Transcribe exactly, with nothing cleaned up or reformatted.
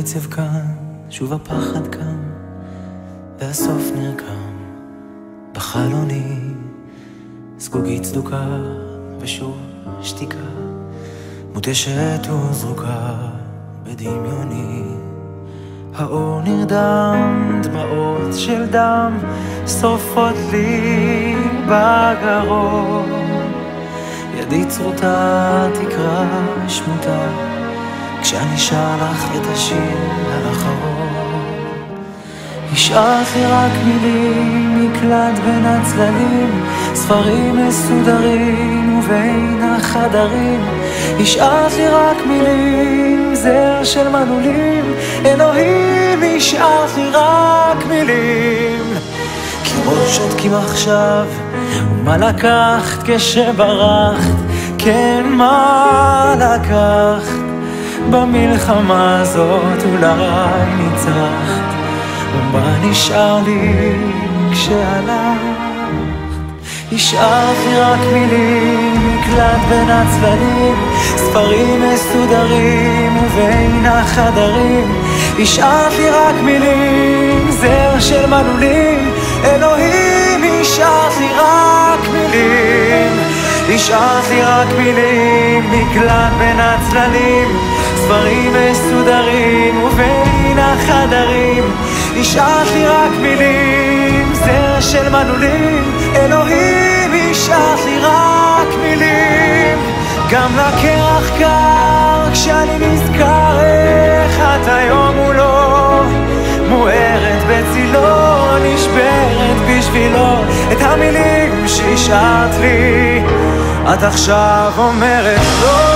העצב כאן, שוב הפחד כאן, והסוף נרקם בחלוני, סגוגית צדוקה ושוב שתיקה, מותשת וזרוקה בדמיוני. האור נרדם, דמעות של דם שורפות לי בגרון, ידי צרוטה תקרא שמותה כשאני שר לך את השיר האחרון. השארת לי רק מילים, מקלט בין הצללים, ספרים מסודרים ובין החדרים. השארת לי רק מילים, זר של מנעולים, אלוהים השארת לי רק מילים. קירות שותקים עכשיו, ומה לקחת כשברחת, כן מה לקחת במלחמה הזאת, אולי ניצחת, ומה נשאר לי כשהלכת. השארת לי רק מילים, מקלט בין הצללים, ספרים מסודרים ובין החדרים. השארת לי רק מילים, זר של מנעולים, אלוהים השארת לי רק מילים. השארת לי רק מילים, מקלט בין הצללים, ספרים מסודרים ובין החדרים. השארת לי רק מילים, זר של מנעולים, אלוהים השארת לי רק מילים. גם לקרח קר כשאני נזכר איך את היום מולו, מוארת בצילו, נשברת בשבילו. את המילים שהשארת לי את עכשיו אומרת לא.